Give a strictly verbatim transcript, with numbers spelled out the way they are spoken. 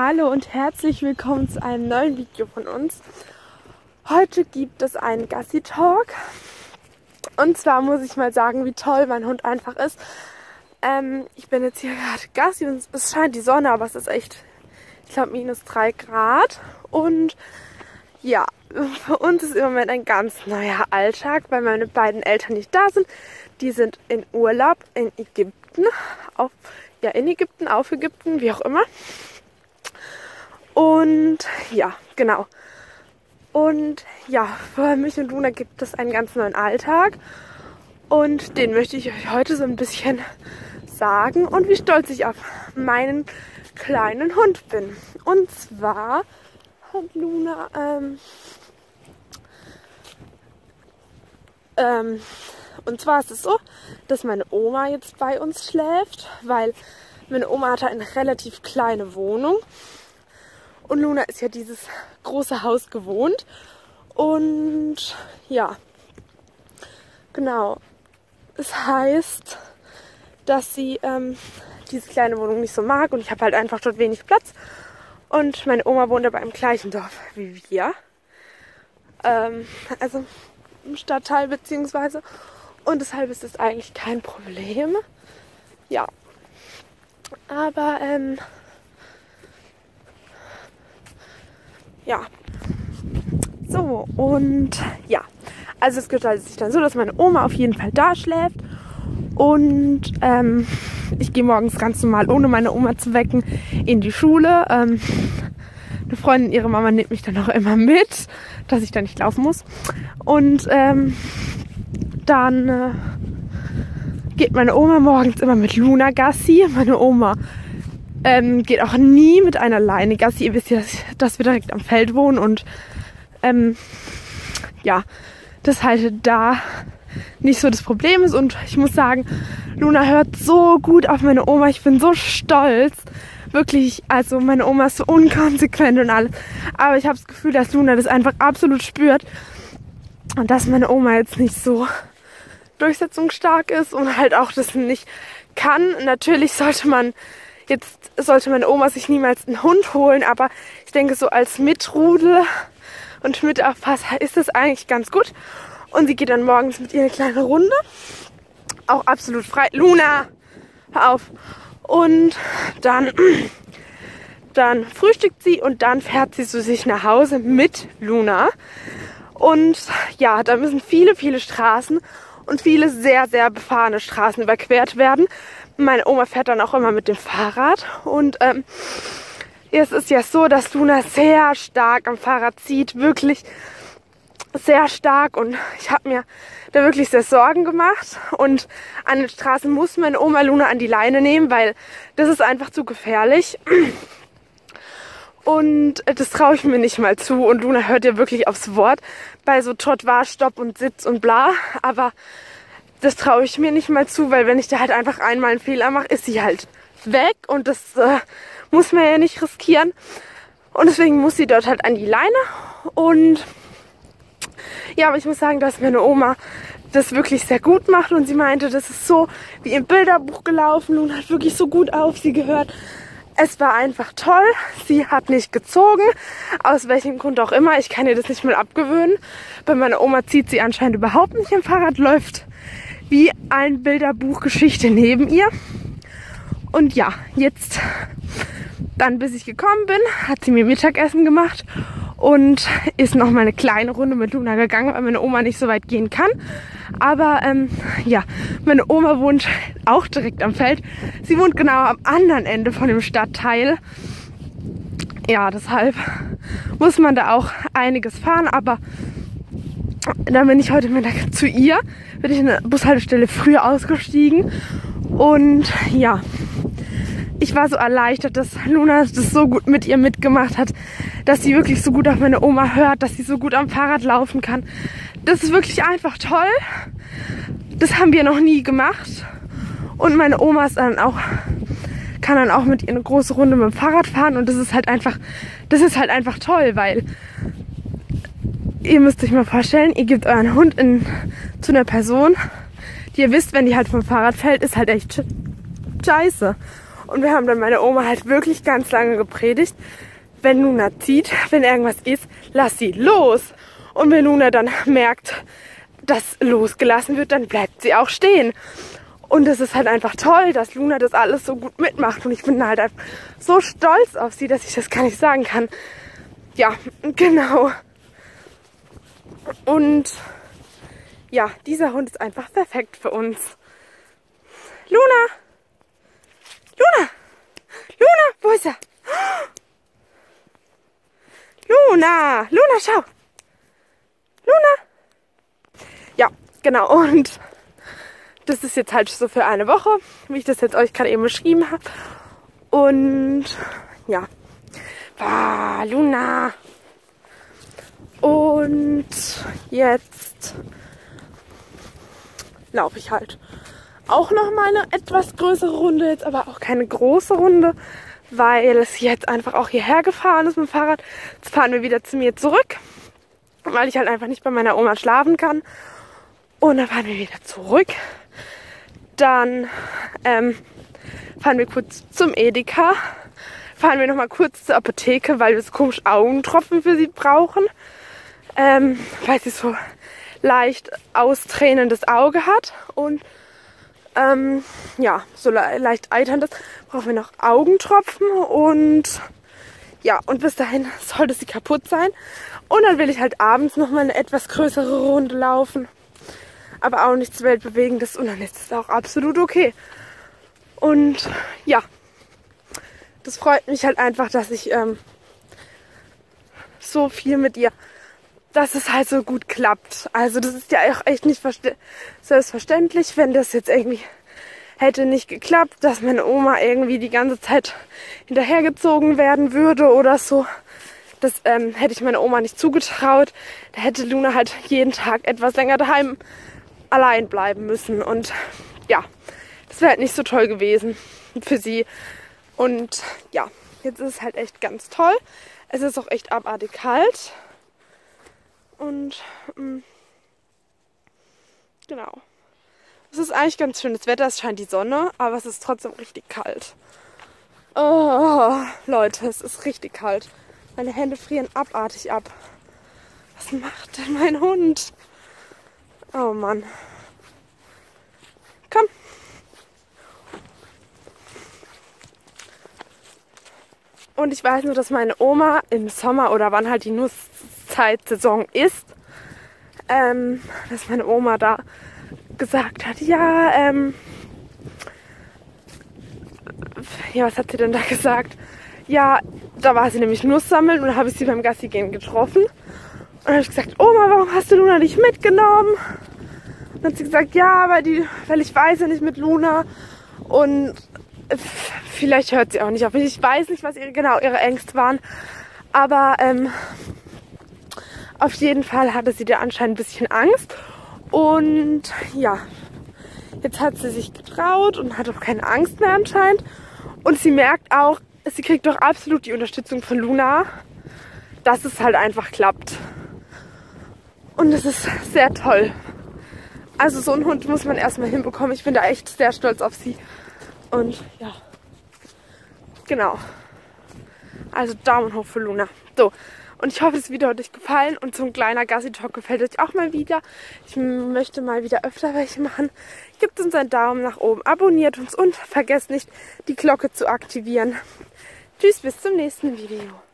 Hallo und herzlich willkommen zu einem neuen Video von uns. Heute gibt es einen Gassi-Talk. Und zwar muss ich mal sagen, wie toll mein Hund einfach ist. Ähm, ich bin jetzt hier gerade Gassi und es scheint die Sonne, aber es ist echt, ich glaube, minus drei Grad. Und ja, für uns ist im Moment ein ganz neuer Alltag, weil meine beiden Eltern nicht da sind. Die sind in Urlaub in Ägypten, auf, ja in Ägypten, auf Ägypten, wie auch immer. Und ja, genau. Und ja, für mich und Luna gibt es einen ganz neuen Alltag. Und den möchte ich euch heute so ein bisschen sagen und wie stolz ich auf meinen kleinen Hund bin. Und zwar hat Luna ähm, ähm, und zwar ist es so, dass meine Oma jetzt bei uns schläft, weil meine Oma hatte eine relativ kleine Wohnung. Und Luna ist ja dieses große Haus gewohnt. Und ja, genau. Es heißt, dass sie ähm, diese kleine Wohnung nicht so mag. Und ich habe halt einfach dort wenig Platz. Und meine Oma wohnt aber im gleichen Dorf wie wir. Ähm, also im Stadtteil beziehungsweise. Und deshalb ist es eigentlich kein Problem. Ja. Aber, ähm... ja, so und ja, also es gestaltet sich dann so, dass meine Oma auf jeden Fall da schläft und ähm, ich gehe morgens ganz normal, ohne meine Oma zu wecken, in die Schule. Ähm, eine Freundin, ihre Mama, nimmt mich dann auch immer mit, dass ich da nicht laufen muss. Und ähm, dann äh, geht meine Oma morgens immer mit Luna Gassi. Meine Oma Ähm, geht auch nie mit einer Leine Gassi. Ihr wisst ja, dass wir direkt am Feld wohnen und ähm, ja, das halt da nicht so das Problem ist. Und ich muss sagen, Luna hört so gut auf meine Oma. Ich bin so stolz. Wirklich, also meine Oma ist so unkonsequent und alles. Aber ich habe das Gefühl, dass Luna das einfach absolut spürt. Und dass meine Oma jetzt nicht so durchsetzungsstark ist und halt auch das nicht kann. Natürlich sollte man Jetzt sollte meine Oma sich niemals einen Hund holen, aber ich denke, so als Mitrudel und Mitaufpasser ist das eigentlich ganz gut. Und sie geht dann morgens mit ihr eine kleine Runde. Auch absolut frei. Luna, hör auf. Und dann, dann frühstückt sie und dann fährt sie zu sich nach Hause mit Luna. Und ja, da müssen viele, viele Straßen und viele sehr, sehr befahrene Straßen überquert werden. Meine Oma fährt dann auch immer mit dem Fahrrad und ähm, es ist ja so, dass Luna sehr stark am Fahrrad zieht, wirklich sehr stark und ich habe mir da wirklich sehr Sorgen gemacht und an den Straßen muss meine Oma Luna an die Leine nehmen, weil das ist einfach zu gefährlich und das traue ich mir nicht mal zu und Luna hört ja wirklich aufs Wort bei so Trottoir, Stopp und Sitz und bla, aber das traue ich mir nicht mal zu, weil wenn ich da halt einfach einmal einen Fehler mache, ist sie halt weg und das äh, muss man ja nicht riskieren. Und deswegen muss sie dort halt an die Leine. Und ja, aber ich muss sagen, dass meine Oma das wirklich sehr gut macht und sie meinte, das ist so wie im Bilderbuch gelaufen und hat wirklich so gut auf sie gehört. Es war einfach toll. Sie hat nicht gezogen, aus welchem Grund auch immer. Ich kann ihr das nicht mal abgewöhnen. Bei meiner Oma zieht sie anscheinend überhaupt nicht im Fahrrad, läuft wie ein Bilderbuch-Geschichte neben ihr. Und ja, jetzt, dann bis ich gekommen bin, hat sie mir Mittagessen gemacht und ist noch mal eine kleine Runde mit Luna gegangen, weil meine Oma nicht so weit gehen kann. Aber ähm, ja, meine Oma wohnt auch direkt am Feld. Sie wohnt genau am anderen Ende von dem Stadtteil. Ja, deshalb muss man da auch einiges fahren, aber dann bin ich heute Mittag zu ihr, bin ich in der Bushaltestelle früher ausgestiegen und ja, ich war so erleichtert, dass Luna das so gut mit ihr mitgemacht hat, dass sie wirklich so gut auf meine Oma hört, dass sie so gut am Fahrrad laufen kann. Das ist wirklich einfach toll. Das haben wir noch nie gemacht und meine Oma ist dann auch, kann dann auch mit ihr eine große Runde mit dem Fahrrad fahren und das ist halt einfach, das ist halt einfach toll, weil ihr müsst euch mal vorstellen, ihr gebt euren Hund in, zu einer Person, die ihr wisst, wenn die halt vom Fahrrad fällt, ist halt echt scheiße. Und wir haben dann meine Oma halt wirklich ganz lange gepredigt, wenn Luna zieht, wenn irgendwas ist, lass sie los. Und wenn Luna dann merkt, dass losgelassen wird, dann bleibt sie auch stehen. Und es ist halt einfach toll, dass Luna das alles so gut mitmacht. Und ich bin halt einfach so stolz auf sie, dass ich das gar nicht sagen kann. Ja, genau. Und ja, dieser Hund ist einfach perfekt für uns. Luna! Luna! Luna! Wo ist er? Luna! Luna, schau! Luna! Ja, genau. Und das ist jetzt halt so für eine Woche, wie ich das jetzt euch gerade eben beschrieben habe. Und ja. Ah, Luna! Und jetzt laufe ich halt auch noch mal eine etwas größere Runde, jetzt aber auch keine große Runde, weil es jetzt einfach auch hierher gefahren ist mit dem Fahrrad. Jetzt fahren wir wieder zu mir zurück, weil ich halt einfach nicht bei meiner Oma schlafen kann. Und dann fahren wir wieder zurück. Dann ähm, fahren wir kurz zum Edeka. Fahren wir noch mal kurz zur Apotheke, weil wir so komisch Augentropfen für sie brauchen. Ähm, weil sie so leicht austränendes Auge hat. Und ähm, ja, so le leicht eiterndes brauchen wir noch Augentropfen. Und ja, und bis dahin sollte sie kaputt sein. Und dann will ich halt abends noch mal eine etwas größere Runde laufen. Aber auch nichts Weltbewegendes. Und dann ist es auch absolut okay. Und ja, das freut mich halt einfach, dass ich ähm, so viel mit ihr, dass es halt so gut klappt. Also das ist ja auch echt nicht selbstverständlich, wenn das jetzt irgendwie hätte nicht geklappt, dass meine Oma irgendwie die ganze Zeit hinterhergezogen werden würde oder so. Das ähm, hätte ich meiner Oma nicht zugetraut. Da hätte Luna halt jeden Tag etwas länger daheim allein bleiben müssen. Und ja, das wäre halt nicht so toll gewesen für sie. Und ja, jetzt ist es halt echt ganz toll. Es ist auch echt abartig kalt. Und ähm, genau. Es ist eigentlich ganz schön. Das Wetter, es scheint die Sonne, aber es ist trotzdem richtig kalt. Oh, Leute, es ist richtig kalt. Meine Hände frieren abartig ab. Was macht denn mein Hund? Oh Mann. Komm. Und ich weiß nur, dass meine Oma im Sommer oder wann halt die Nusszeitsaison ist, ähm, dass meine Oma da gesagt hat, ja, ähm, ja, was hat sie denn da gesagt? Ja, da war sie nämlich Nuss sammeln und da habe ich sie beim Gassi gehen getroffen. Und dann habe ich gesagt, Oma, warum hast du Luna nicht mitgenommen? Und dann hat sie gesagt, ja, weil, die, weil ich weiß ja nicht mit Luna und vielleicht hört sie auch nicht auf mich. Ich weiß nicht, was ihre, genau ihre Ängste waren. Aber ähm, auf jeden Fall hatte sie da anscheinend ein bisschen Angst. Und ja, jetzt hat sie sich getraut und hat auch keine Angst mehr anscheinend. Und sie merkt auch, sie kriegt doch absolut die Unterstützung von Luna, dass es halt einfach klappt. Und es ist sehr toll. Also so einen Hund muss man erstmal hinbekommen. Ich bin da echt sehr stolz auf sie. Und ja, genau. Also Daumen hoch für Luna. So, und ich hoffe, das Video hat euch gefallen. Und so ein kleiner Gassi-Talk gefällt euch auch mal wieder. Ich möchte mal wieder öfter welche machen. Gebt uns einen Daumen nach oben, abonniert uns und vergesst nicht, die Glocke zu aktivieren. Tschüss, bis zum nächsten Video.